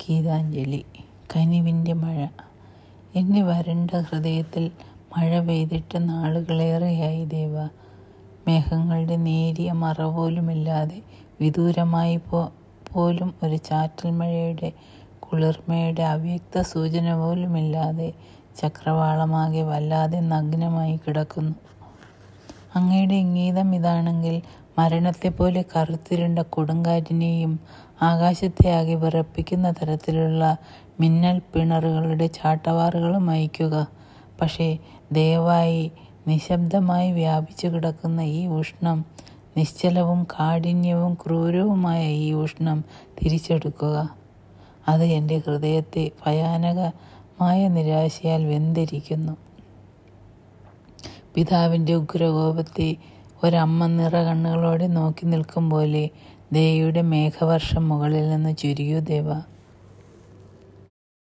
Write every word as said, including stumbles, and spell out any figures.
ഗീതാഞ്ജലി. കനിവിൻ്റെ മഴ. എൻ്റെ വരണ്ട ഹൃദയത്തിൽ മഴ പെയ്തിട്ട് നാളുകളേറെയായി ദേവ. മേഘങ്ങളുടെ നേരിയ മറപോലുമില്ലാതെ, വിദൂരമായി പോ പോലും ഒരു ചാറ്റൽ മഴയുടെ കുളിർമയുടെ അവ്യക്ത സൂചന പോലുമില്ലാതെ ചക്രവാളമാകെ വല്ലാതെ നഗ്നമായി കിടക്കുന്നു. അങ്ങയുടെ ഇംഗീതം ഇതാണെങ്കിൽ, മരണത്തെപ്പോലെ കറുത്തിരുണ്ട കൊടുങ്കാറ്റിനെയും ആകാശത്തെ ആകെ വിറപ്പിക്കുന്ന തരത്തിലുള്ള മിന്നൽ പിണറുകളുടെ ചാട്ടവാറുകളും അയക്കുക. പക്ഷേ ദയവായി നിശബ്ദമായി വ്യാപിച്ചു കിടക്കുന്ന ഈ ഉഷ്ണം, നിശ്ചലവും കാഠിന്യവും ക്രൂരവുമായ ഈ ഉഷ്ണം തിരിച്ചെടുക്കുക. അത് എൻ്റെ ഹൃദയത്തെ ഭയാനകമായ നിരാശയാൽ വെന്തിരിക്കുന്നു. പിതാവിൻ്റെ ഉഗ്രകോപത്തെ ഒരമ്മ നിറ കണ്ണുകളോടെ നോക്കി നിൽക്കും പോലെ ദയയുടെ മേഘവർഷം മുകളിൽ നിന്ന് ചുരിയൂ ദേവ.